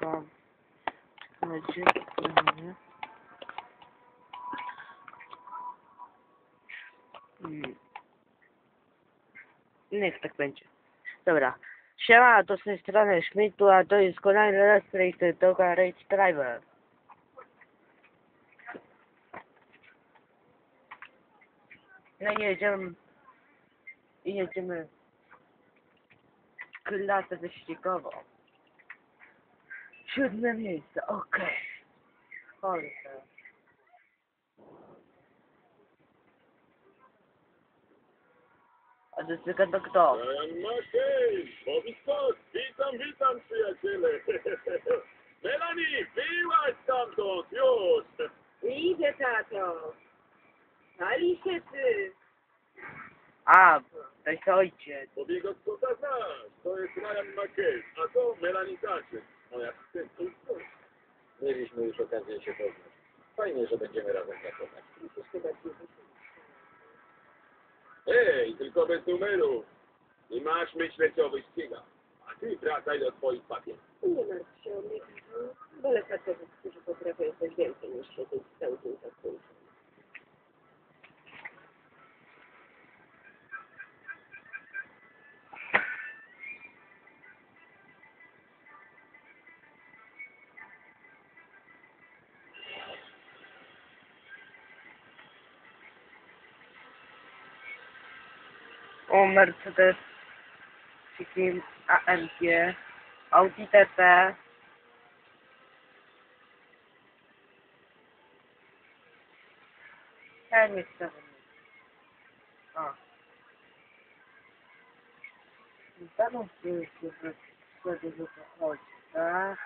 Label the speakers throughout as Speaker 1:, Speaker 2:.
Speaker 1: to będzie niech tak będzie. Dobra. Siema, to z tej strony Schmidtu, a to jest kolejny Let's Play Doga Rage Driver. No i jedziemy klasę wyścigową. 7 miejsce, okej. Cholera. A to jest tylko kto?
Speaker 2: Maciej, mówi skąd? Witam przyjaciele. Melanie, wyłaź stamtąd, już.
Speaker 3: Idzie, tato. Pali się ty.
Speaker 1: A, to jest ojciec.
Speaker 2: Pobiego Scotta znasz, to jest Ryan McKay, a to Melanie Thatcher, moja asystentka.
Speaker 4: Mieliśmy już okazję się poznać. Fajnie, że będziemy razem pracować.
Speaker 2: Ej, tylko bez numerów. Nie masz myśleć o wyścigach. A ty wracaj do twoich papier.
Speaker 3: Nie martw się o mnie. Wolę facetów, którzy potrafią coś więcej niż siedzieć cały dzień za słońcem.
Speaker 1: O, Mercedes Cikin AMG, Audi TT. Ja nie chcę. A. Zaraz już wtedy do to chodzi, tak?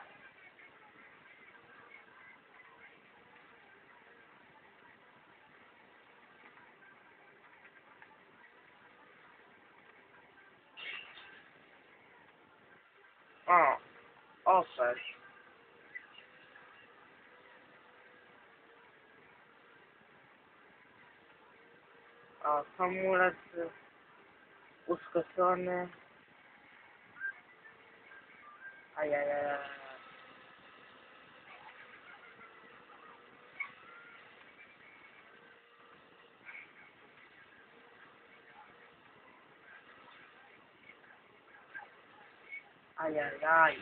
Speaker 1: O, ofer. O, hamulec uszkodzony. Ajajaj. Ajajaj.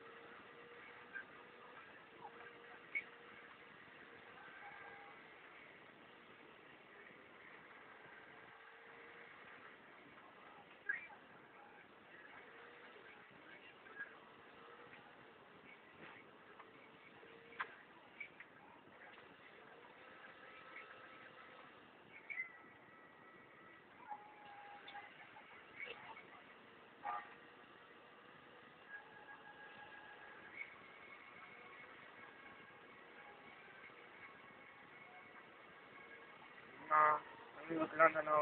Speaker 1: No, wygląda na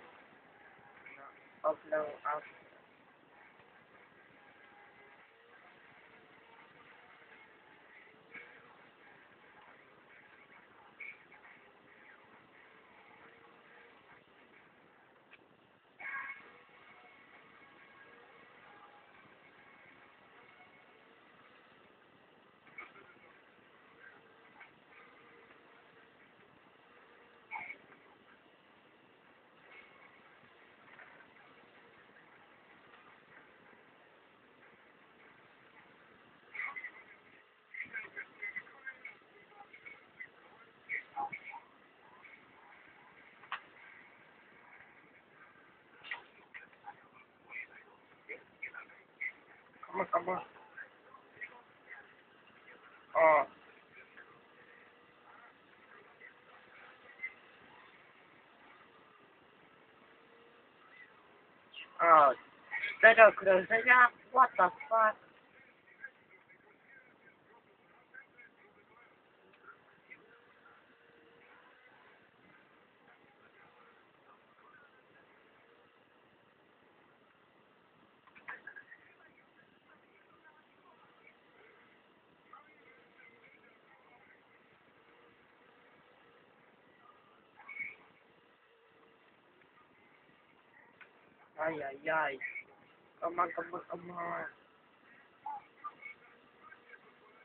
Speaker 1: oplę aż. Come on. O. O. 4 okrążenia? What the fuck? Ajajaj. Come on.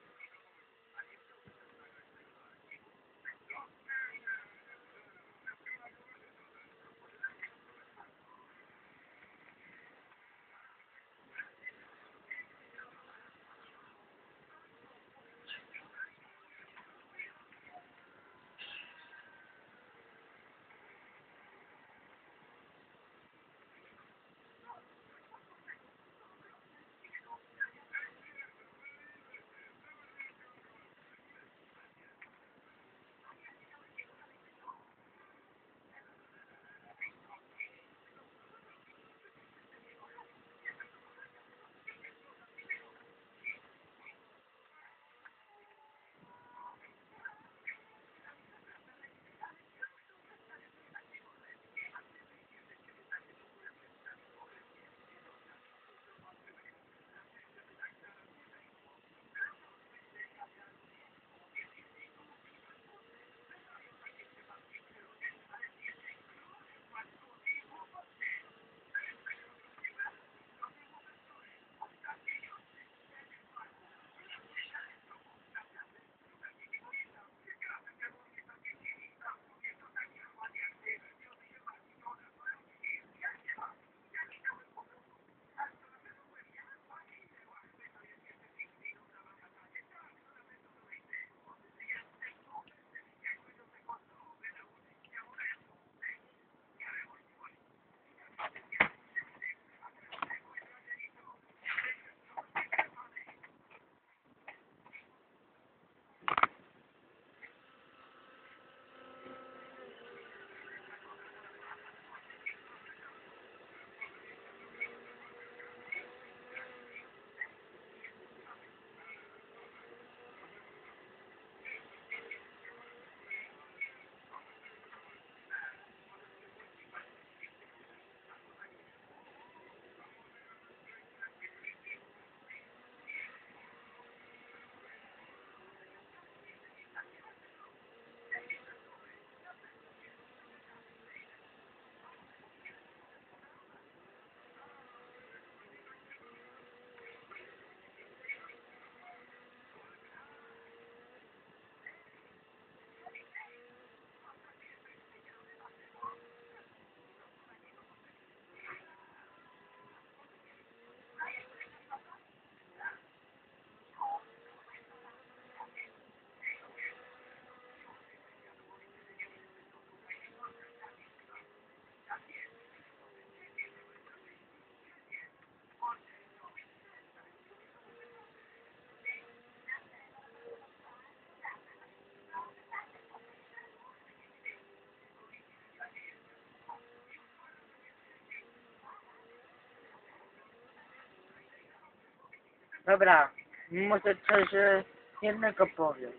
Speaker 1: Dobra, może coś jednego powiem.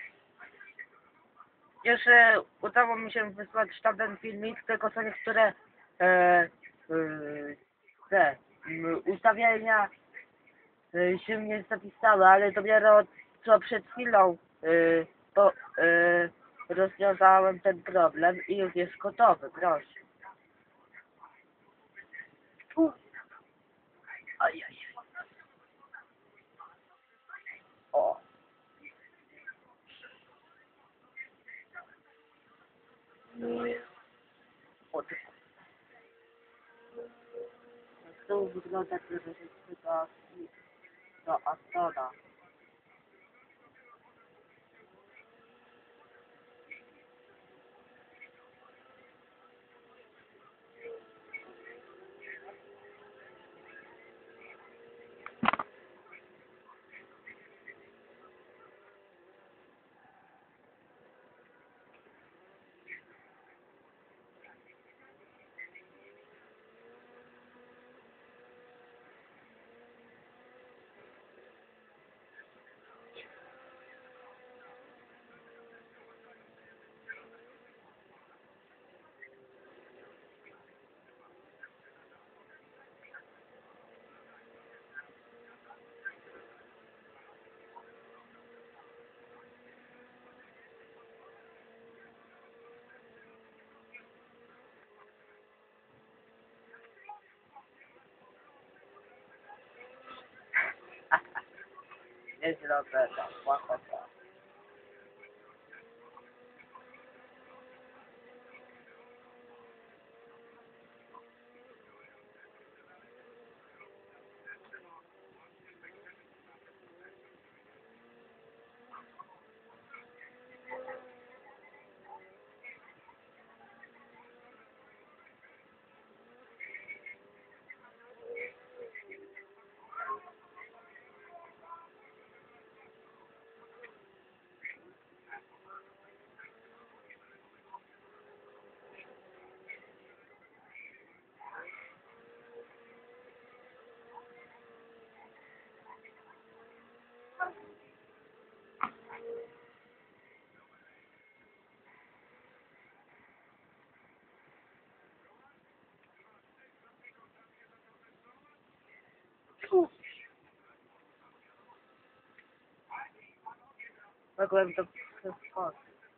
Speaker 1: Jeszcze udało mi się wysłać ten filmik, tylko co niektóre te ustawienia się nie zapisały, ale dopiero co przed chwilą rozwiązałem ten problem i już jest gotowy, proszę. Ajaj. O. O, ty. Jak to wygląda, żeby się do Astona. Nieźle ogląda, łatwo. Mogłem to przeskoczyć.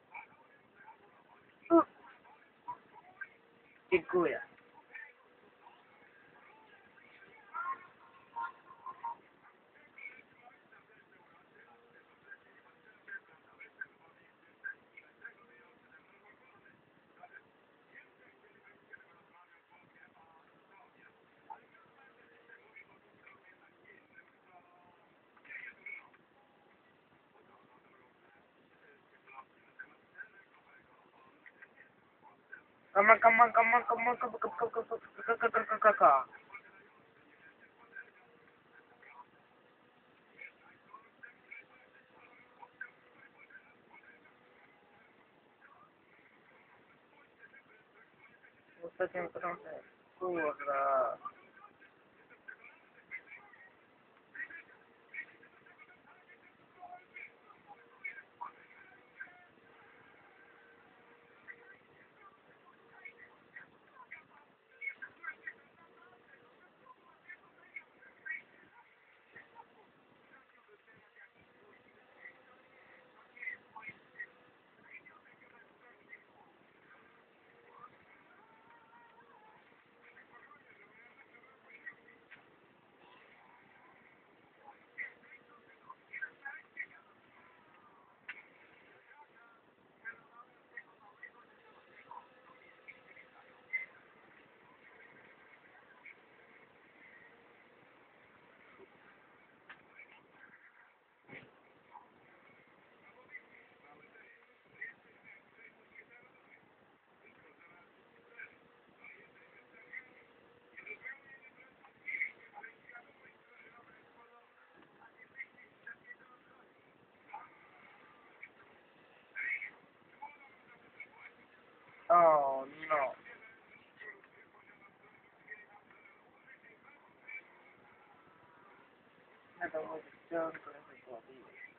Speaker 1: Dziękuję. Come on, come on, come on, come on, come on, come on, come on, come on. Ostatnią krążę. Kurwa. Na domu ciągle wygodnie.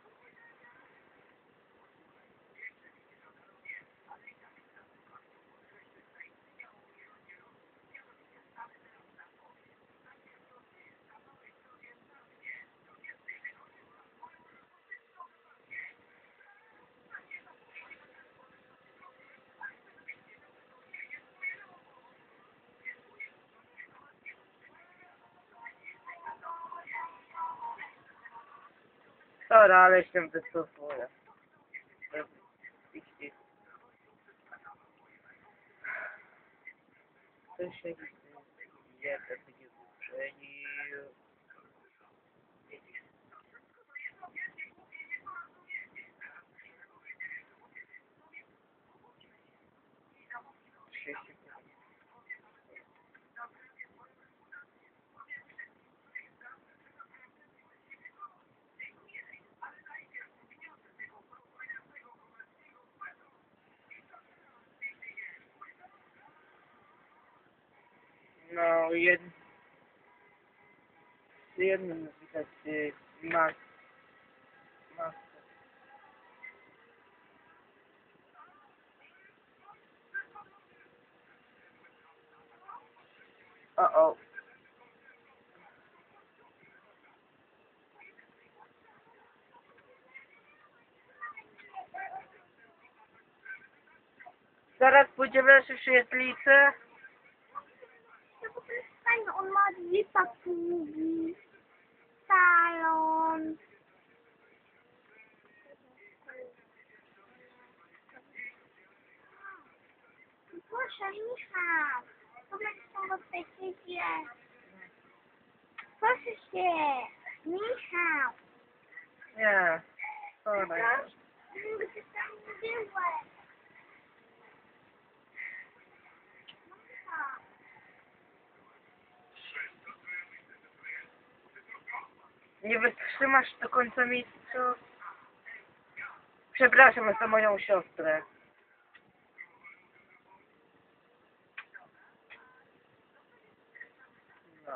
Speaker 1: Dobra, ale się wycofuję. To się nie będzie uprzenił. No, jednym widać maskę. O. Zaraz pójdziemy na świetlicę.
Speaker 5: No bo to jest fajne, on ma dwie papugi, salon. Proszę, Michał, zobacz co w tej chwili. Proszę się, Michał.
Speaker 1: Nie. Dobra.
Speaker 5: Gdzie tam byłeś?
Speaker 1: Nie wytrzymasz do końca miejsca. Przepraszam za moją siostrę. No.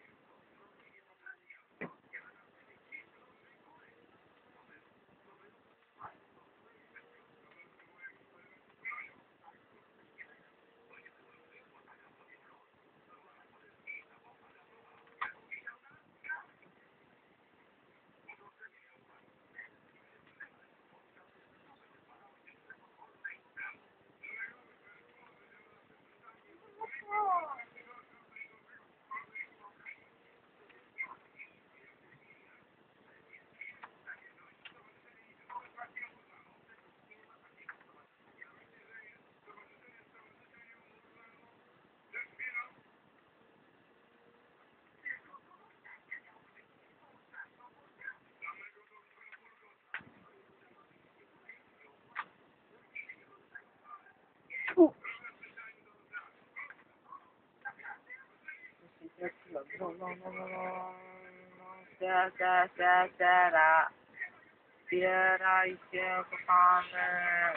Speaker 1: Zbieraj się, kochany.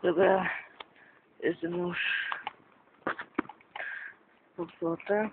Speaker 1: Dobra, jestem już pod płotem.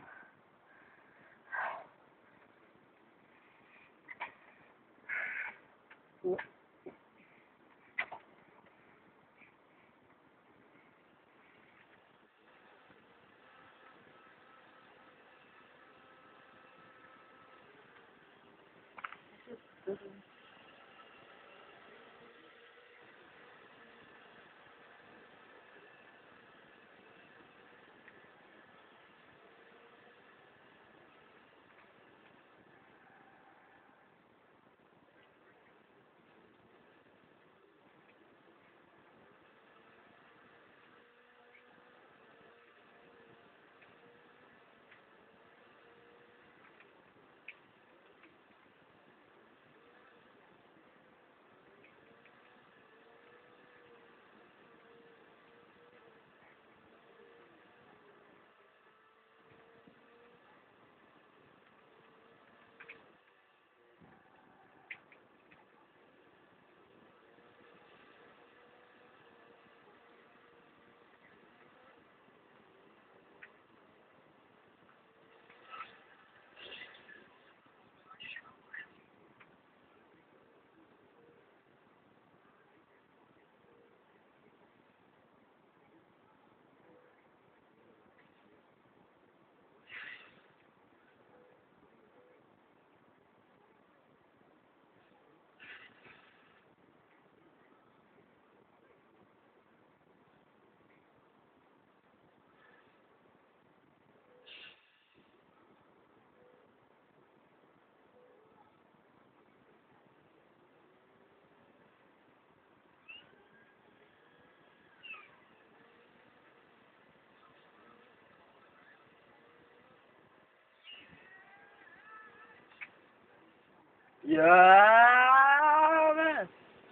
Speaker 1: Ja, man.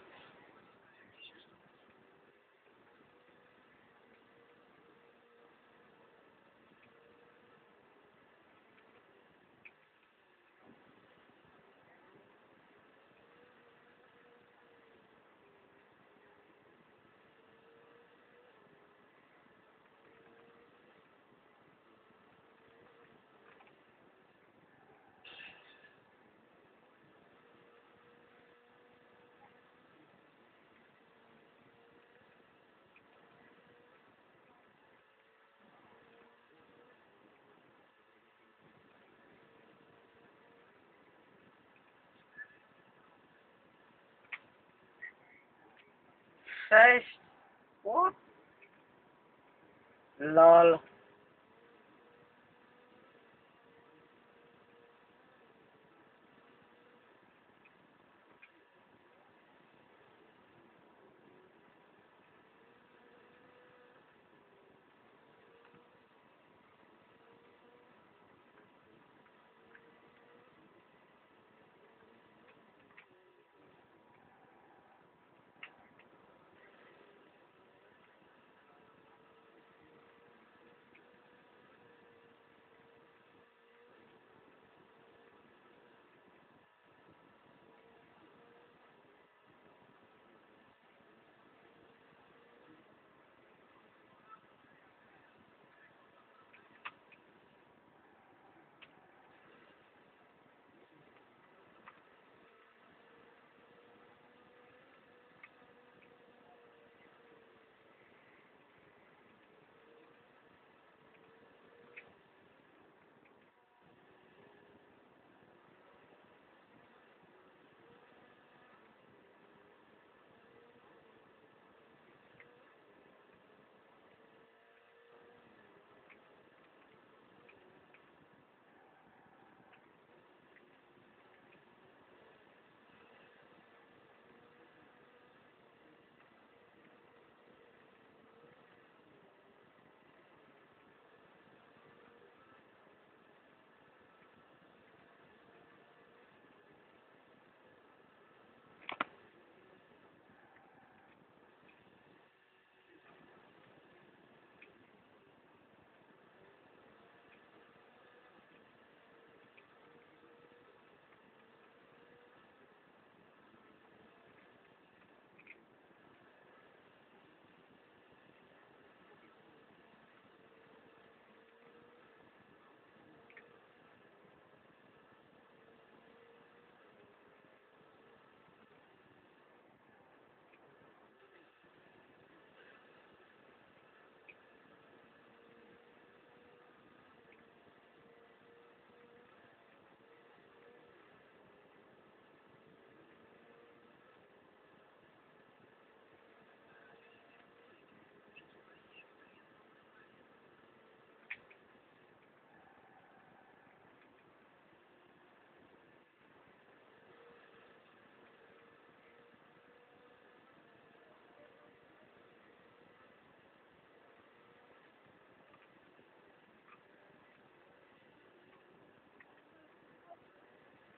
Speaker 1: Cześć. What? Lol.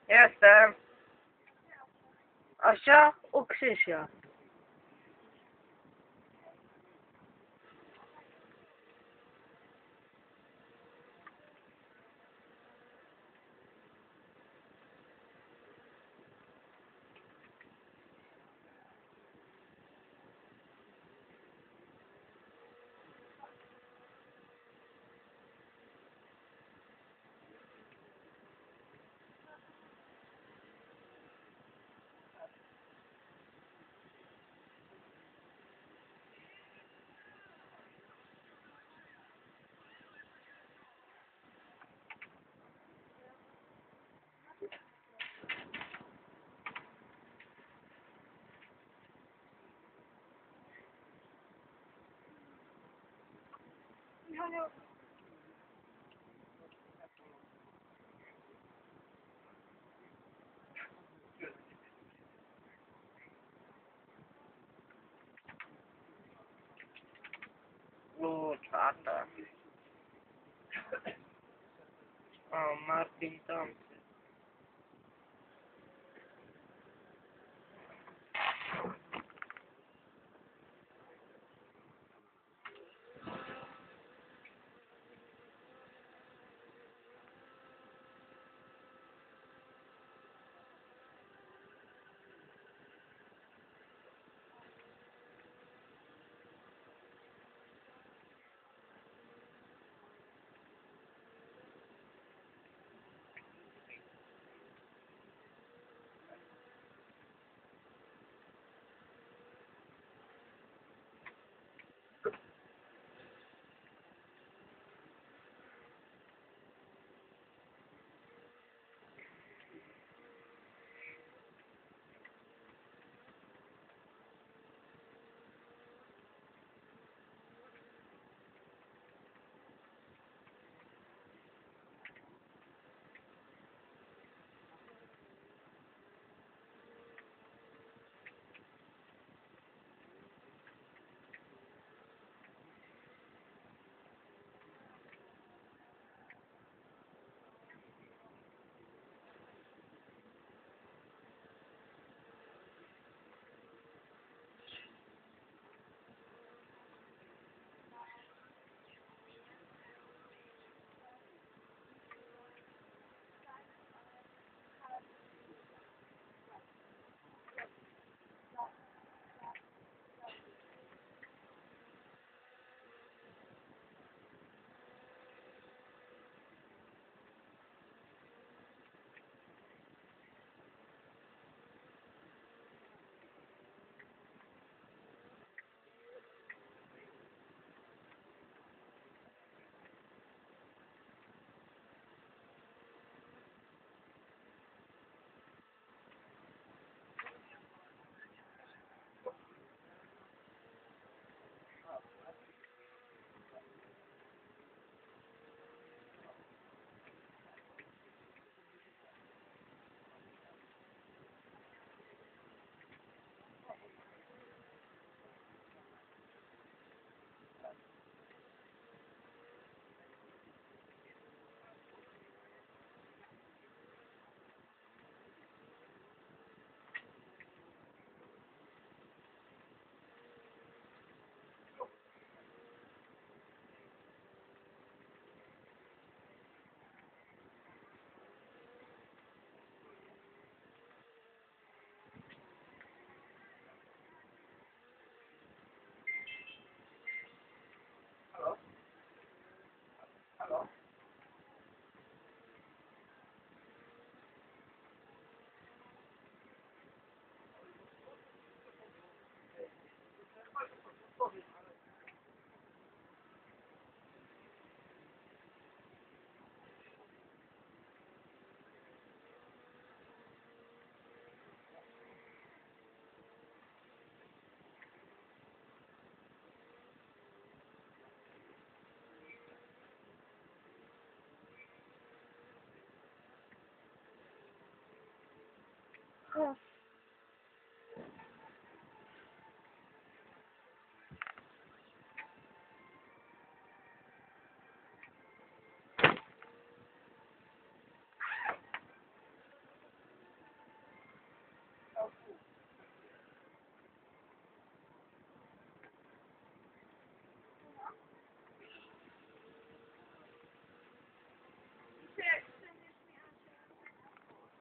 Speaker 1: Jestem. Asia u Krzysia. Czata. O, Martin Thompson.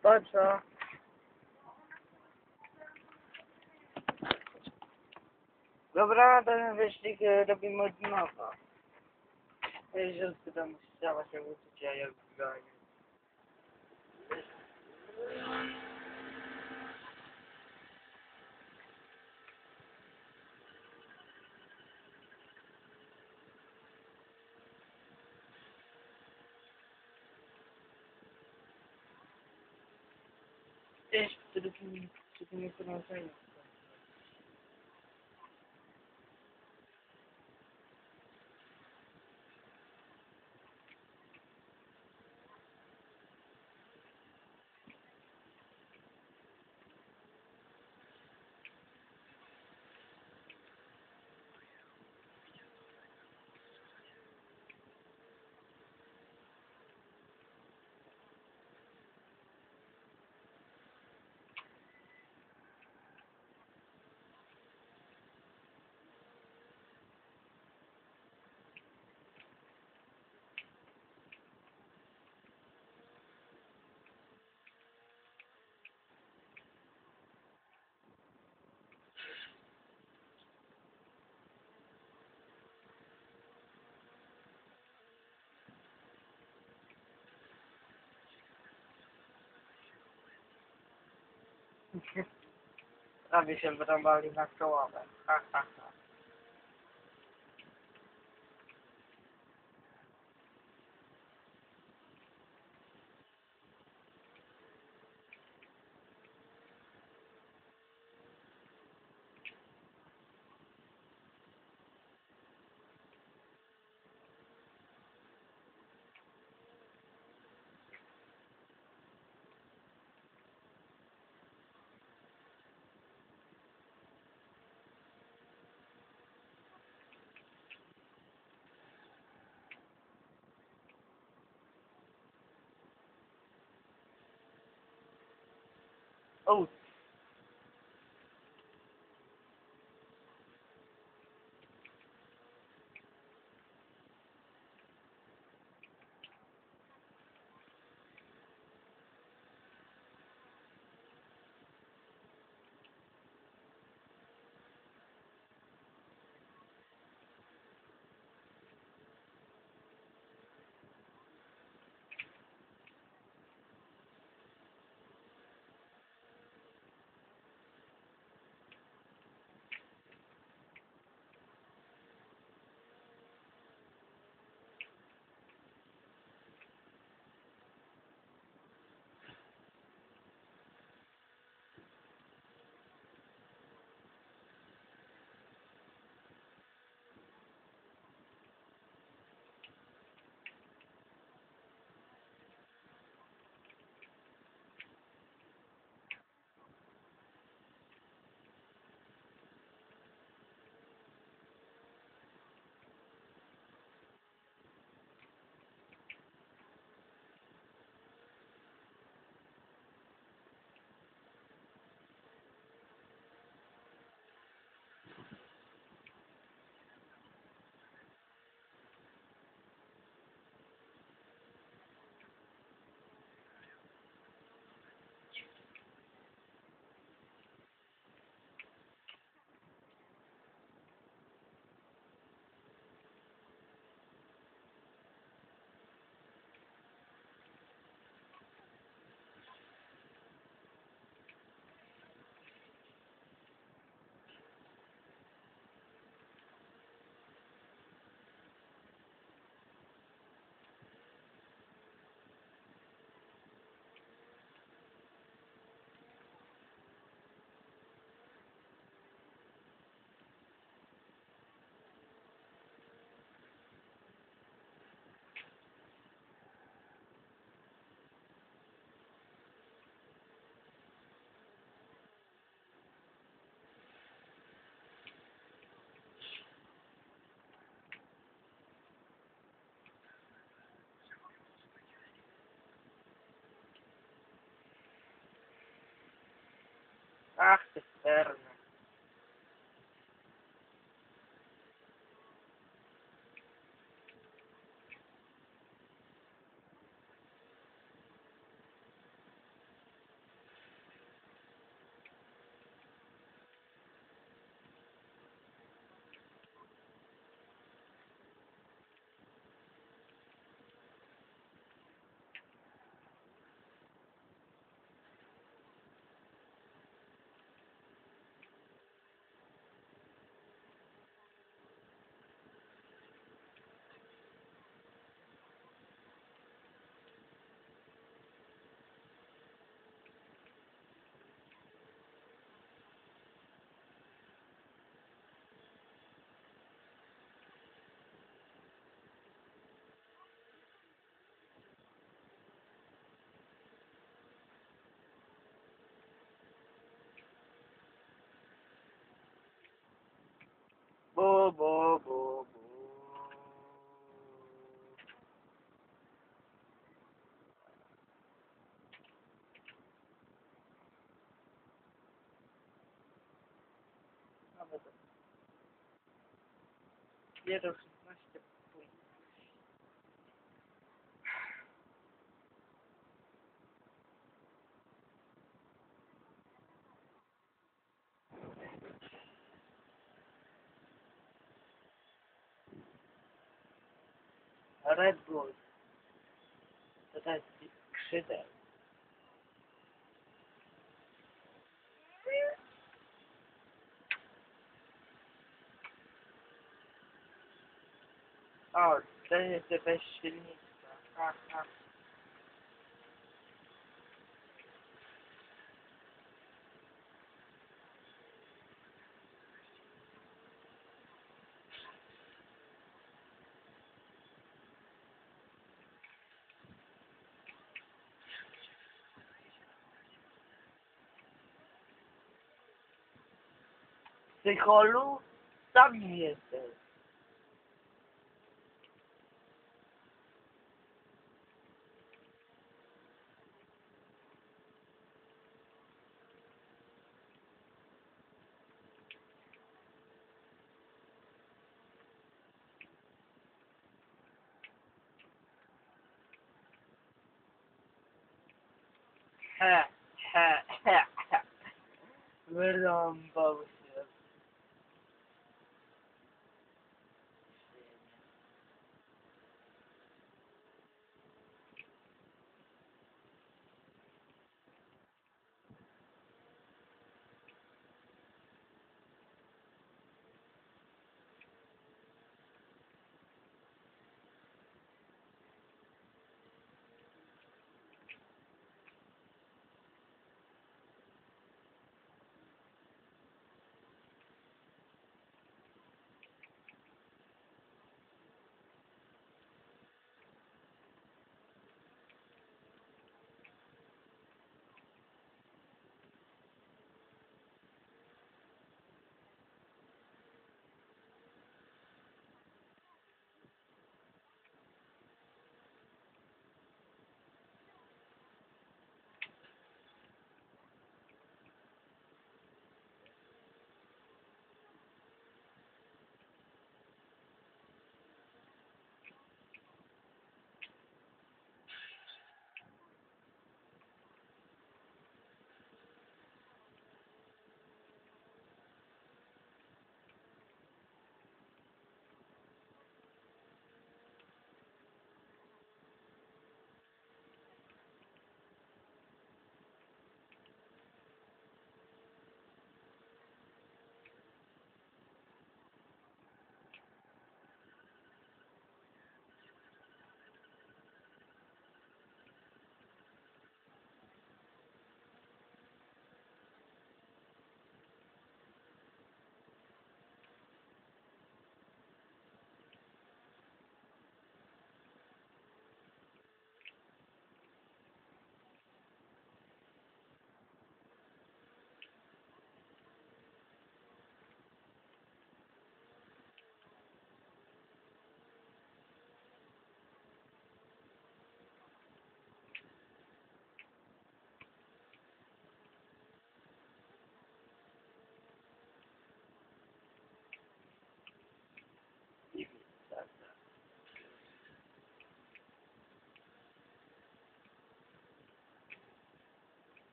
Speaker 1: Po co? Dobra, ten wyścig robimy od nowa. Jeziorski tam chciała się uczyć, a ja wygrałem. Cześć, w drugim połączeniu. Prawie się wyrąbali na kołowę. Ha, ha, ha. O! dopiero 16 punktów. Red Bull. To jest skrzydeł. O, to jest bez silnika. Aha. Psycholu? Sam nie jesteś. He, he, he, he. Wyrąbał się.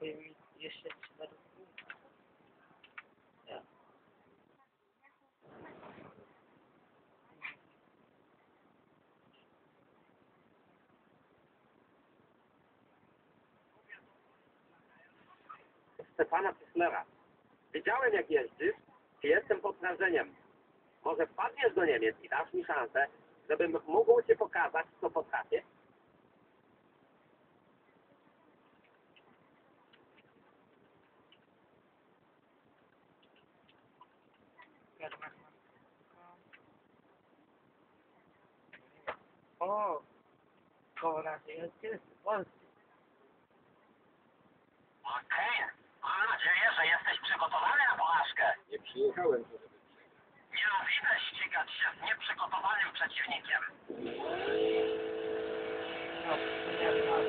Speaker 1: brakuje mi jeszcze 4 punktów. Ja.
Speaker 6: Stefana Cieslera. Widziałem, jak jeździsz i jestem pod wrażeniem. Może wpadniesz do Niemiec i dasz mi szansę, żebym mógł Ci pokazać, co potrafię?
Speaker 1: O! Koło nas jest Polski.
Speaker 6: Okej. Mam nadzieję, że jesteś przygotowany na porażkę.
Speaker 4: Nie przyjechałem tu, żeby przegrać.
Speaker 6: Nienawidzę ścigać się z nieprzygotowanym przeciwnikiem.
Speaker 1: No, nie ma.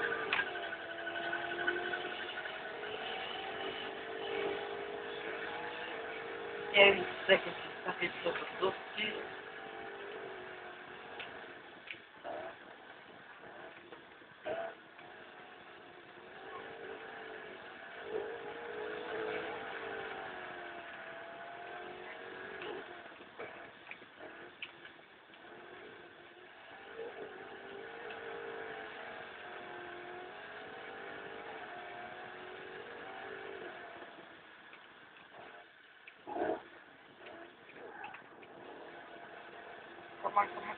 Speaker 1: 9 sekund zostawić do gotówki. Come on, come on.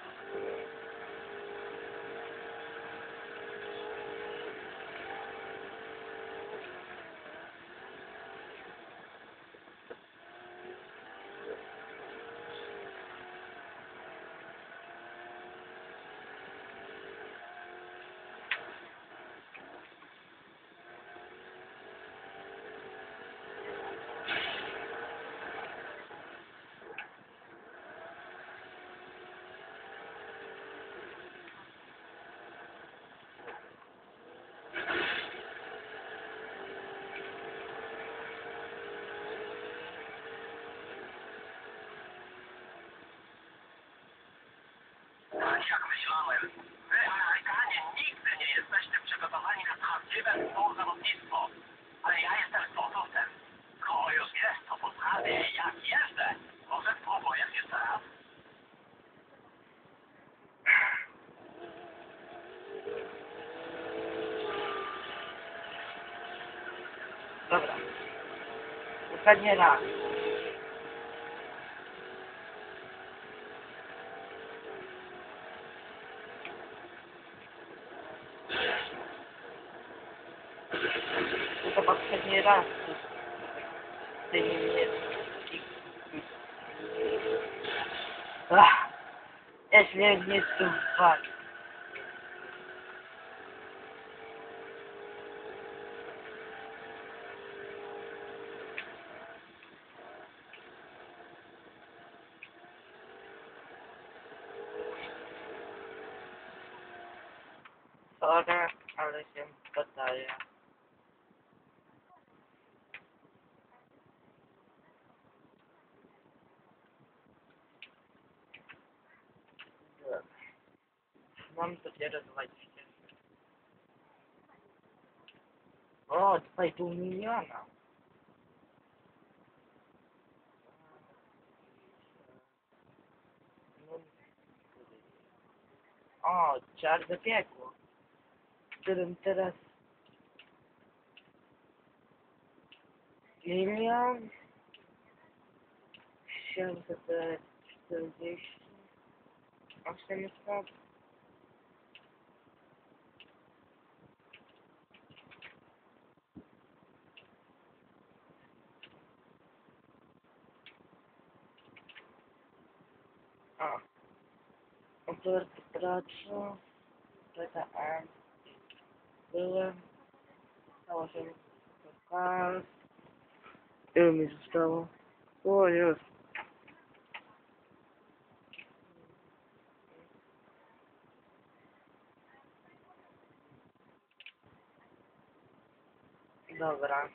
Speaker 6: Tak jak myślałem. Wy, Amerykanie, nigdy nie jesteście przygotowani na prawdziwe współzawodnictwo. Ale ja jestem sportowcem. Skoro już wiesz, co potrafię i jak jeżdżę, może spróbujesz jeszcze raz?
Speaker 1: Dobra. Ostatni raz. To poprzedni raz. Ty nie. Jeśli nie słuchać. Sorry, ale się podaje. Mam dopiero 20. O, 2,5 miliona. O, czarne piekło, w którym teraz 1 740 800. A, operty pracy, PTM, byłem, stało się lokal, ile mi zostało? O, jest. Dobra.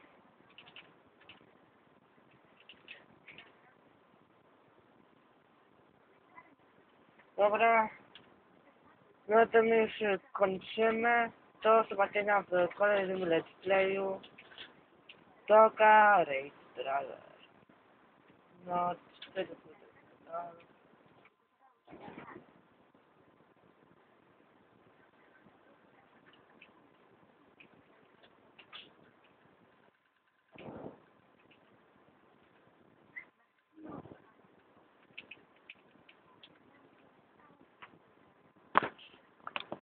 Speaker 1: Dobra. No to my już kończymy. do zobaczenia w kolejnym let's playu Doga Race Driver. No, 4